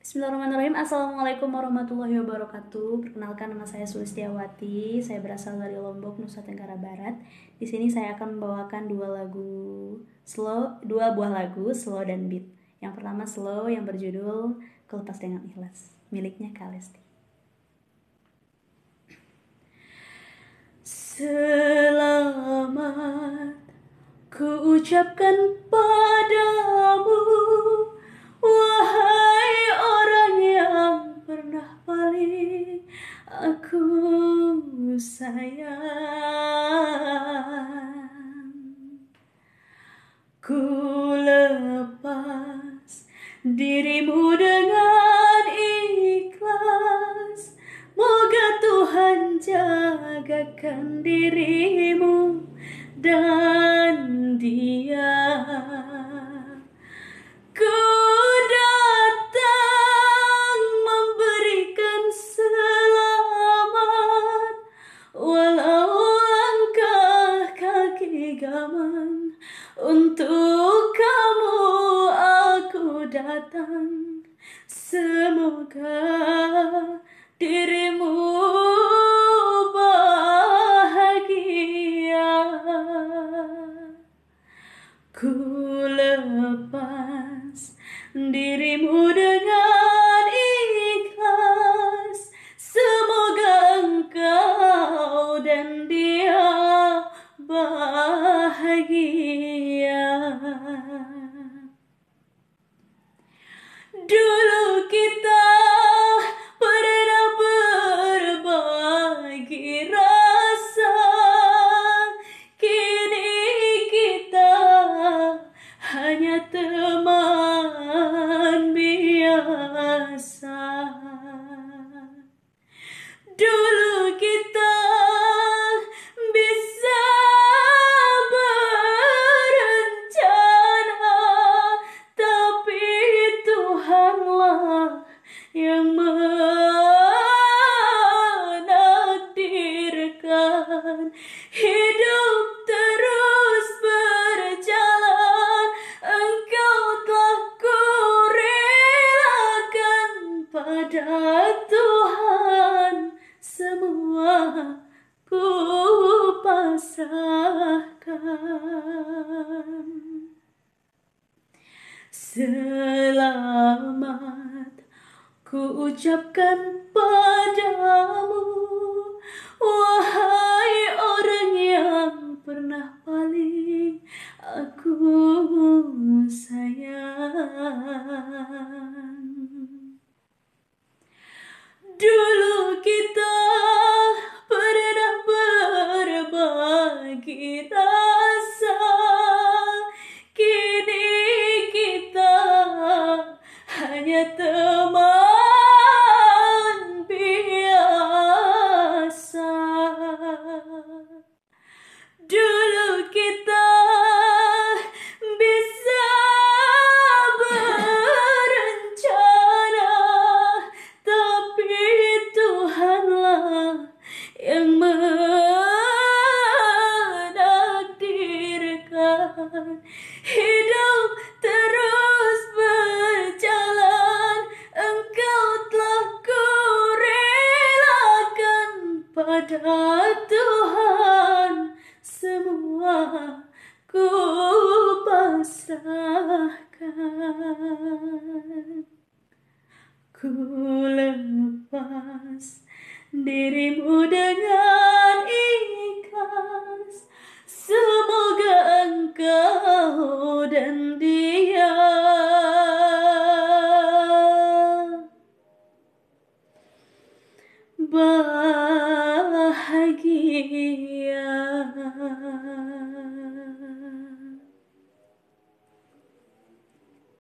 Bismillahirrahmanirrahim. Assalamualaikum warahmatullahi wabarakatuh. Perkenalkan, nama saya Sulistiawati. Saya berasal dari Lombok, Nusa Tenggara Barat. Di sini saya akan membawakan dua buah lagu slow dan beat. Yang pertama slow yang berjudul Ku Lepas Dengan Ikhlas, miliknya Kak Lesti. Selamat ku ucapkan padamu, wahai orang yang pernah paling aku sayang. Ku lepas dirimu dengan ikhlas, moga Tuhan jagakan dirimu dan dia. Ku datang memberikan selamat, walau langkah kaki gamang. Untuk kamu aku datang, semoga dirimu bahagia. Ku lepas dirimu dengan ikhlas, semoga engkau dan dia bahagia. Dulu kita pernah berbagi rasa, kini kita hanya teman biasa. Dulu kita bisa berencana, tapi Tuhanlah yang menakdirkan hidup terus berjalan. Engkau telah kurelakan pada Tuhan, semua ku pasrahkan. Selamat ku ucapkan padamu, wahai orang yang pernah paling aku sayang. Dulu kita pernah berbagi rasa, kini kita hanya teman biasa. Dulu kita bisa berencana, tapi Tuhanlah yang menakdirkan hidup terus berjalan. Engkau telah kurelakan pada Tuhan, semua ku pasrahkan. Ku lepas dirimu dengan ikhlas, semoga engkau dan dia bahagia.